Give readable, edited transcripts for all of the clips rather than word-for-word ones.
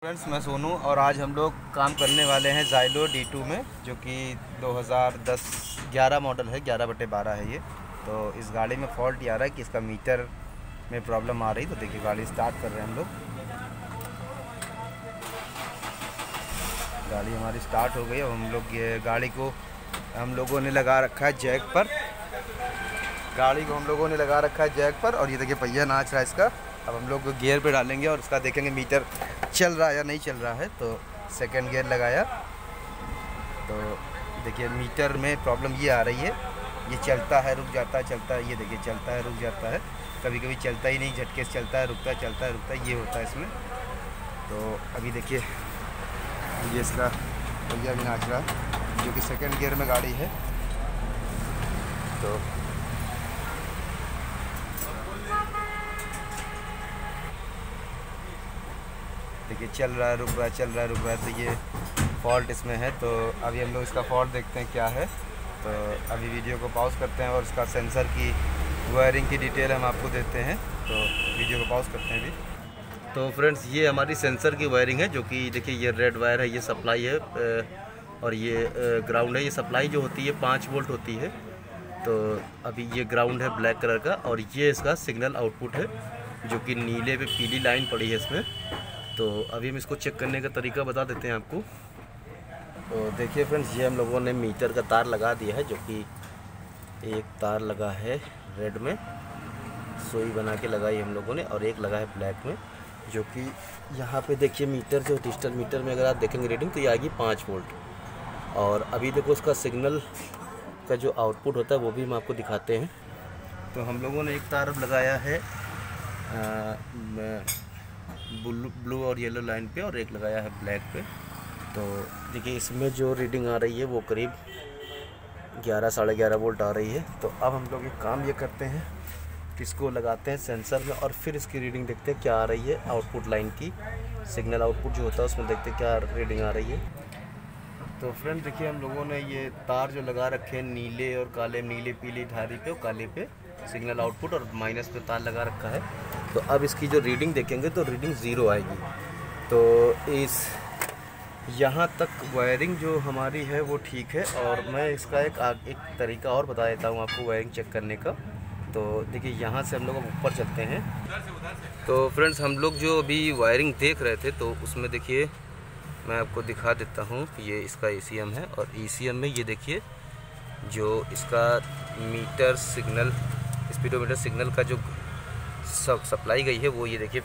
Friends, मैं सोनू और आज हम लोग काम करने वाले हैं ज़ाइलो D2 में, जो कि 2010-11 मॉडल है, 11/12 है ये। तो इस गाड़ी में फॉल्ट ये आ रहा है कि इसका मीटर में प्रॉब्लम आ रही। तो देखिए गाड़ी स्टार्ट कर रहे हैं हम लोग। गाड़ी हमारी स्टार्ट हो गई। अब हम लोग ये गाड़ी को हम लोगों ने लगा रखा है जैक पर। गाड़ी को हम लोगों ने लगा रखा है जैक पर और ये देखिए पहिया नाच रहा है इसका। अब हम लोग गियर पे डालेंगे और उसका देखेंगे मीटर चल रहा है या नहीं चल रहा है। तो सेकंड गियर लगाया तो देखिए मीटर में प्रॉब्लम ये आ रही है, ये चलता है रुक जाता है, चलता है, ये देखिए चलता है रुक जाता है, कभी कभी चलता ही नहीं, झटके से चलता है, रुकता है, चलता है, रुकता है, ये होता है इसमें। तो अभी देखिए ये इसका पहिया भी नाच रहा है, जो कि सेकंड गियर में गाड़ी है। तो देखिए चल रहा है, रुक रहा है, चल रहा है, रुक रहा है। तो ये फॉल्ट इसमें है। तो अभी हम लोग इसका फॉल्ट देखते हैं क्या है। तो अभी वीडियो को पॉज करते हैं और इसका सेंसर की वायरिंग की डिटेल हम आपको देते हैं। तो वीडियो को पॉज करते हैं अभी। तो फ्रेंड्स, ये हमारी सेंसर की वायरिंग है, जो कि देखिए ये रेड वायर है, ये सप्लाई है और ये ग्राउंड है। ये सप्लाई जो होती है 5 वोल्ट होती है। तो अभी ये ग्राउंड है ब्लैक कलर का और ये इसका सिग्नल आउटपुट है, जो कि नीले पे पीली लाइन पड़ी है इसमें। तो अभी हम इसको चेक करने का तरीका बता देते हैं आपको। तो देखिए फ्रेंड्स, ये हम लोगों ने मीटर का तार लगा दिया है, जो कि एक तार लगा है रेड में, सुई बना के लगाई हम लोगों ने, और एक लगा है ब्लैक में, जो कि यहाँ पे देखिए मीटर जो डिजिटल मीटर में अगर आप देखेंगे रीडिंग तो ये आएगी 5 वोल्ट। और अभी देखो उसका सिग्नल का जो आउटपुट होता है वो भी हम आपको दिखाते हैं। तो हम लोगों ने एक तार लगाया है ब्लू और येलो लाइन पे और एक लगाया है ब्लैक पे। तो देखिए इसमें जो रीडिंग आ रही है वो करीब 11-11.5 वोल्ट आ रही है। तो अब हम लोग एक काम ये करते हैं कि इसको लगाते हैं सेंसर में और फिर इसकी रीडिंग देखते हैं क्या आ रही है। आउटपुट लाइन की सिग्नल आउटपुट जो होता है उसमें देखते हैं क्या रीडिंग आ रही है। तो फ्रेंड देखिए, हम लोगों ने ये तार जो लगा रखे हैं नीले और काले, नीले पीली धारी पे और काले पे सिग्नल आउटपुट और माइनस पे तार लगा रखा है। तो अब इसकी जो रीडिंग देखेंगे तो रीडिंग 0 आएगी। तो इस यहाँ तक वायरिंग जो हमारी है वो ठीक है। और मैं इसका एक तरीका और बता देता हूँ आपको वायरिंग चेक करने का। तो देखिए यहाँ से हम लोग ऊपर चलते हैं। तो फ्रेंड्स, हम लोग जो अभी वायरिंग देख रहे थे तो उसमें देखिए मैं आपको दिखा देता हूँ। ये इसका ECM है और ECM में ये देखिए जो इसका मीटर सिग्नल, स्पीडोमीटर सिग्नल का जो सप्लाई गई है वो ये देखिए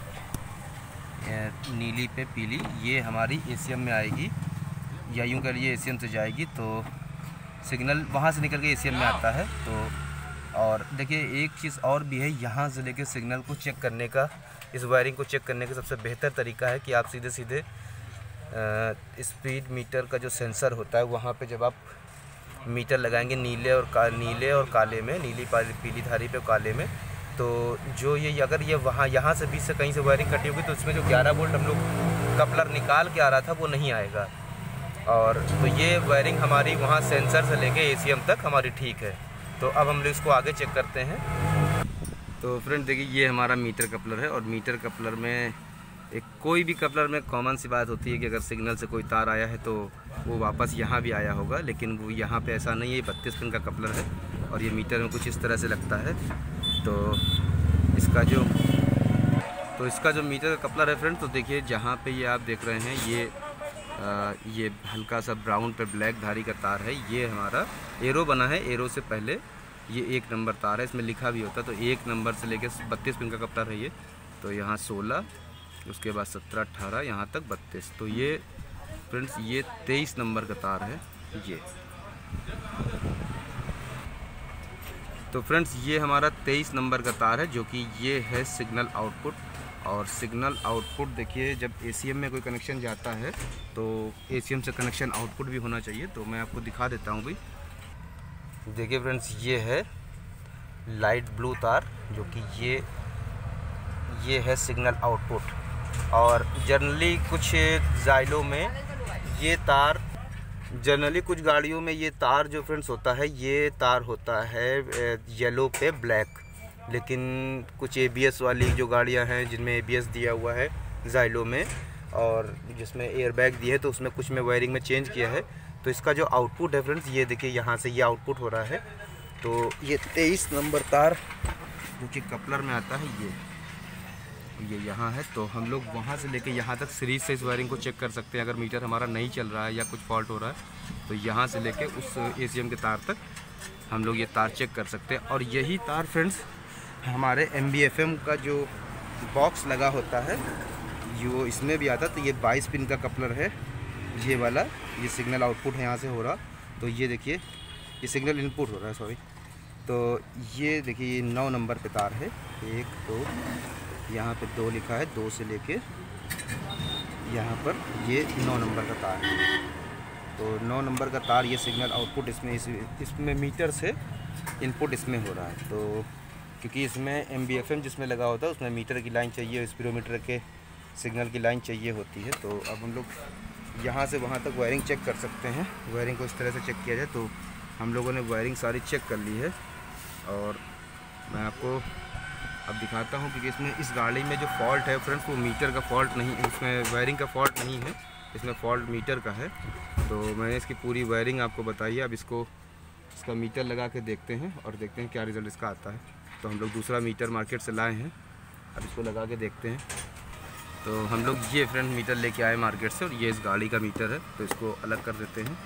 नीली पे पीली, ये हमारी ACM में आएगी, या यूँ कह लीजिए ACM से जाएगी। तो सिग्नल वहाँ से निकल के ACM में आता है। तो और देखिए एक चीज़ और भी है, यहाँ से लेके सिग्नल को चेक करने का, इस वायरिंग को चेक करने का सबसे बेहतर तरीका है कि आप सीधे सीधे स्पीड मीटर का जो सेंसर होता है वहाँ पे जब आप मीटर लगाएंगे नीले और काले में, नीली पीली धारी पे काले में, तो जो ये अगर ये वहाँ यहाँ से बीच से कहीं से वायरिंग कटी होगी तो इसमें जो 11 वोल्ट हम लोग कपलर निकाल के आ रहा था वो नहीं आएगा। और तो ये वायरिंग हमारी वहाँ सेंसर से लेके ACM तक हमारी ठीक है। तो अब हम लोग इसको आगे चेक करते हैं। तो फ्रेंड देखिए ये हमारा मीटर कपलर है और मीटर कपलर में कोई भी कपलर में कॉमन सी बात होती है कि अगर सिग्नल से कोई तार आया है तो वो वापस यहाँ भी आया होगा, लेकिन वो यहाँ पे ऐसा नहीं है। 32 पिन का कपलर है और ये मीटर में कुछ इस तरह से लगता है। तो इसका जो मीटर का कपलर है फ्रेंड, तो देखिए जहाँ पे ये आप देख रहे हैं ये हल्का सा ब्राउन पे ब्लैक धारी का तार है। ये हमारा एरो बना है, एरो से पहले ये 1 नंबर तार है, इसमें लिखा भी होता है। तो 1 नंबर से लेकर 32 पिन का कपलर है ये। तो यहाँ 16, उसके बाद 17, 18, यहाँ तक 32। तो ये फ्रेंड्स ये 23 नंबर का तार है ये। तो फ्रेंड्स ये हमारा 23 नंबर का तार है, जो कि ये है सिग्नल आउटपुट। और सिग्नल आउटपुट देखिए जब ACM में कोई कनेक्शन जाता है तो ACM से कनेक्शन आउटपुट भी होना चाहिए। तो मैं आपको दिखा देता हूँ भाई। देखिए फ्रेंड्स ये है लाइट ब्लू तार, जो कि ये है सिग्नल आउटपुट। और जनरली कुछ ज़ाइलो में ये तार, जनरली कुछ गाड़ियों में ये तार जो फ्रेंड्स होता है, ये तार होता है येलो पे ब्लैक। लेकिन कुछ ABS वाली जो गाड़ियां हैं जिनमें ABS दिया हुआ है ज़ाइलो में, और जिसमें एयर बैग दिए है तो उसमें कुछ में वायरिंग में चेंज किया है। तो इसका जो आउटपुट है फ्रेंड्स, ये देखिए यहाँ से ये आउटपुट हो रहा है। तो ये 23 नंबर तार जो कि कपलर में आता है ये यहाँ है। तो हम लोग वहाँ से लेके यहाँ तक सीरीज से इस वायरिंग को चेक कर सकते हैं। अगर मीटर हमारा नहीं चल रहा है या कुछ फॉल्ट हो रहा है तो यहाँ से लेके उस ACM के तार तक हम लोग ये तार चेक कर सकते हैं। और यही तार फ्रेंड्स हमारे MBFM का जो बॉक्स लगा होता है जो इसमें भी आता है। तो ये 22 पिन का कपलर है ये वाला। ये सिग्नल आउटपुट है यहाँ से हो रहा। तो ये देखिए ये सिग्नल इनपुट हो रहा है, सॉरी। तो ये देखिए ये 9 नंबर पे तार है। 1 2 यहाँ पे 2 लिखा है, 2 से लेके यहाँ पर ये 9 नंबर का तार है। तो 9 नंबर का तार ये सिग्नल आउटपुट इसमें मीटर से इनपुट इसमें हो रहा है। तो क्योंकि इसमें MBFM जिसमें लगा होता है उसमें मीटर की लाइन चाहिए, स्पीडोमीटर के सिग्नल की लाइन चाहिए होती है। तो अब हम लोग यहाँ से वहाँ तक वायरिंग चेक कर सकते हैं। वायरिंग को इस तरह से चेक किया जाए तो हम लोगों ने वायरिंग सारी चेक कर ली है। और मैं आपको अब दिखाता हूँ क्योंकि इसमें इस गाड़ी में जो फॉल्ट है फ्रेंड्स वो मीटर का फॉल्ट नहीं, इसमें वायरिंग का फॉल्ट नहीं है, इसमें फॉल्ट मीटर का है। तो मैंने इसकी पूरी वायरिंग आपको बताई है। अब इसका मीटर लगा के देखते हैं और देखते हैं क्या रिज़ल्ट इसका आता है। तो हम लोग दूसरा मीटर मार्केट से लाए हैं, अब इसको लगा के देखते हैं। तो हम लोग ये फ्रेंड मीटर लेके आए मार्केट से और ये इस गाड़ी का मीटर है। तो इसको अलग कर देते हैं,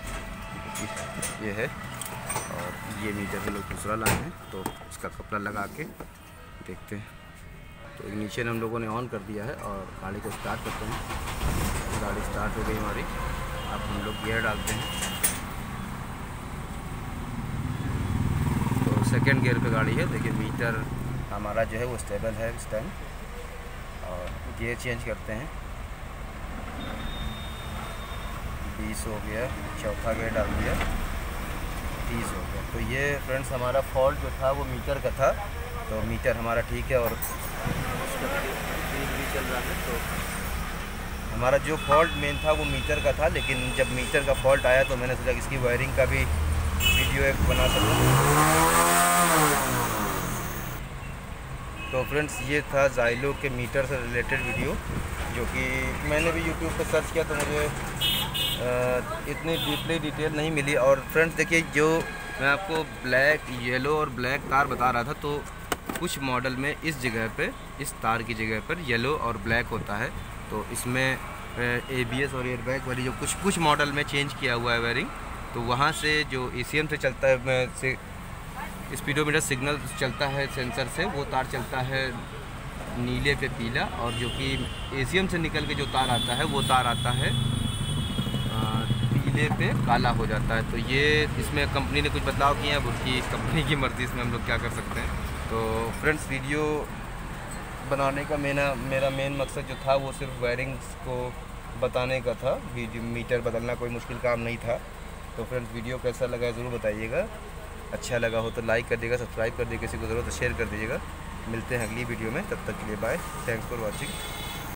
ये है। और ये मीटर हम लोग दूसरा लाए हैं तो इसका कपड़ा लगा के देखते हैं। तो इग्निशन हम लोगों ने ऑन कर दिया है और गाड़ी को स्टार्ट करते हैं। गाड़ी स्टार्ट हो गई हमारी। अब हम लोग गियर डालते हैं। तो सेकंड गियर पे गाड़ी है। देखिए मीटर हमारा जो है वो स्टेबल है इस टाइम। और गियर चेंज करते हैं। 20 हो गया, चौथा गियर डाल दिया, 30 हो गया। तो ये फ्रेंड्स हमारा फॉल्ट जो था वो मीटर का था। तो मीटर हमारा ठीक है और ठीक भी चल रहा है। तो हमारा जो फॉल्ट मेन था वो मीटर का था, लेकिन जब मीटर का फॉल्ट आया तो मैंने सोचा कि इसकी वायरिंग का भी वीडियो एक बना सकूँ। तो फ्रेंड्स ये था ज़ाइलो के मीटर से रिलेटेड वीडियो जो कि मैंने भी यूट्यूब पर सर्च किया तो मुझे इतनी डीपली डिटेल नहीं मिली। और फ्रेंड्स देखिए जो मैं आपको ब्लैक, येलो और ब्लैक तार बता रहा था तो कुछ मॉडल में इस जगह पे, इस तार की जगह पर येलो और ब्लैक होता है। तो इसमें ABS और एयरबैग वाली जो कुछ मॉडल में चेंज किया हुआ है वायरिंग। तो वहाँ से जो ACM से चलता है से स्पीडोमीटर सिग्नल चलता है सेंसर से, वो तार चलता है नीले पे पीला। और जो कि ACM से निकल के जो तार आता है वो तार आता है पीले पे काला हो जाता है। तो ये इसमें कंपनी ने कुछ बदलाव किए हैं, उसकी कंपनी की मर्ज़ी, इसमें हम लोग क्या कर सकते हैं। तो फ्रेंड्स वीडियो बनाने का मेरा मेन मकसद जो था वो सिर्फ वायरिंग्स को बताने का था। वीडियो मीटर बदलना कोई मुश्किल काम नहीं था। तो फ्रेंड्स वीडियो कैसा लगा है ज़रूर बताइएगा। अच्छा लगा हो तो लाइक कर दीजिएगा, सब्सक्राइब कर दीजिएगा, किसी को ज़रूरत तो शेयर कर दीजिएगा। मिलते हैं अगली वीडियो में, तब तक के लिए बाय। Thanks for watching.